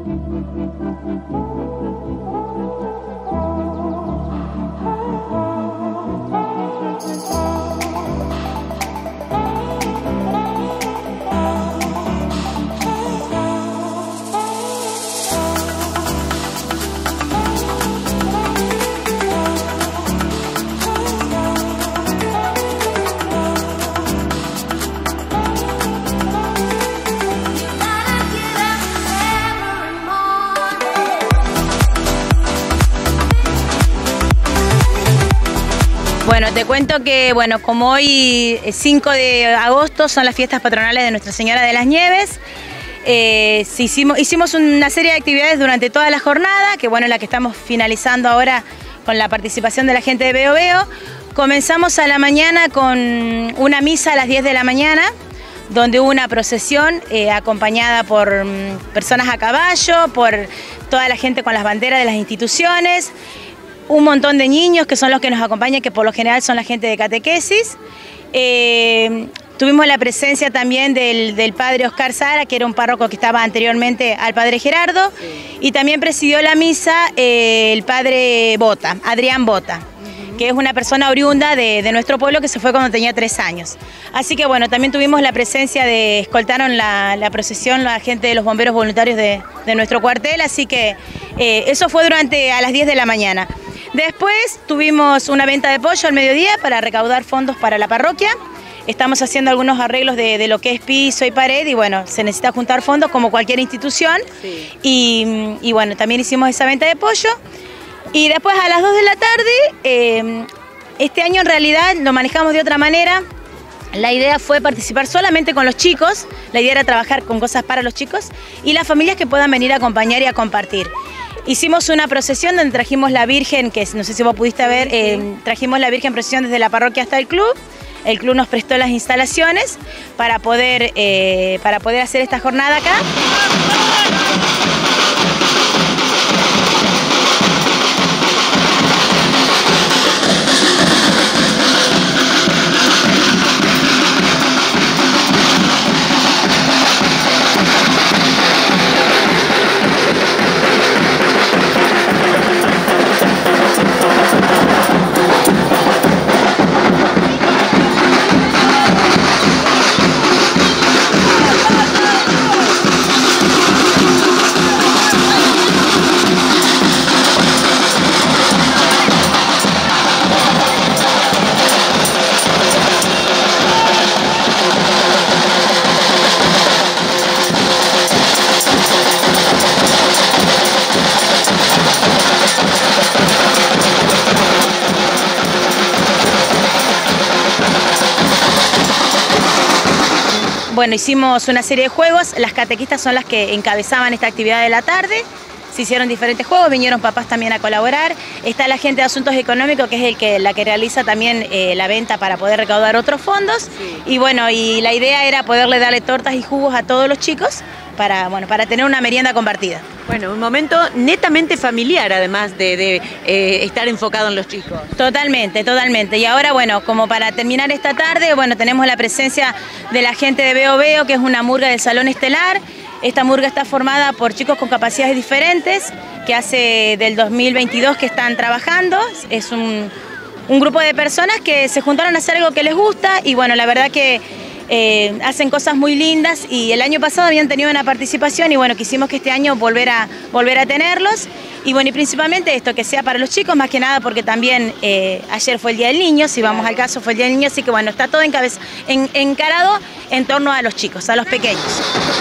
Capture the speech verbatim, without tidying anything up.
Bueno, te cuento que, bueno, como hoy cinco de agosto son las fiestas patronales de Nuestra Señora de las Nieves, eh, hicimos, hicimos una serie de actividades durante toda la jornada, que bueno, la que estamos finalizando ahora con la participación de la gente de Veo Veo. Comenzamos a la mañana con una misa a las diez de la mañana, donde hubo una procesión eh, acompañada por um, personas a caballo, por toda la gente con las banderas de las instituciones, un montón de niños que son los que nos acompañan, que por lo general son la gente de catequesis. Eh, tuvimos la presencia también del, del padre Oscar Sara, que era un párroco que estaba anteriormente al padre Gerardo, sí. Y también presidió la misa eh, el padre Bota, Adrián Bota, uh-huh. que es una persona oriunda de, de nuestro pueblo que se fue cuando tenía tres años. Así que bueno, también tuvimos la presencia de, escoltaron la, la procesión la gente de los bomberos voluntarios de, de nuestro cuartel, así que eh, eso fue durante a las diez de la mañana. Después tuvimos una venta de pollo al mediodía para recaudar fondos para la parroquia. Estamos haciendo algunos arreglos de, de lo que es piso y pared y bueno, se necesita juntar fondos como cualquier institución. Sí. Y, y bueno, también hicimos esa venta de pollo. Y después a las dos de la tarde, eh, este año en realidad lo manejamos de otra manera. La idea fue participar solamente con los chicos, la idea era trabajar con cosas para los chicos y las familias que puedan venir a acompañar y a compartir. Hicimos una procesión donde trajimos la Virgen, que no sé si vos pudiste ver, eh, trajimos la Virgen procesión desde la parroquia hasta el club. El club nos prestó las instalaciones para poder, eh, para poder hacer esta jornada acá. Bueno, hicimos una serie de juegos, las catequistas son las que encabezaban esta actividad de la tarde, se hicieron diferentes juegos, vinieron papás también a colaborar, está la gente de Asuntos Económicos, que es el que, la que realiza también eh, la venta para poder recaudar otros fondos, sí. Y bueno, y la idea era poderle darle tortas y jugos a todos los chicos para, bueno, para tener una merienda compartida. Bueno, un momento netamente familiar, además de, de eh, estar enfocado en los chicos. Totalmente, totalmente. Y ahora, bueno, como para terminar esta tarde, bueno, tenemos la presencia de la gente de Veo Veo, que es una murga del Salón Estelar. Esta murga está formada por chicos con capacidades diferentes, que hace del dos mil veintidós que están trabajando. Es un, un grupo de personas que se juntaron a hacer algo que les gusta y, bueno, la verdad que Eh, hacen cosas muy lindas y el año pasado habían tenido una participación y bueno, quisimos que este año volver a, volver a tenerlos y bueno, y principalmente esto, que sea para los chicos, más que nada porque también eh, ayer fue el Día del Niño, si vamos al caso fue el Día del Niño, así que bueno, está todo en cabeza, en, encarado en torno a los chicos, a los pequeños.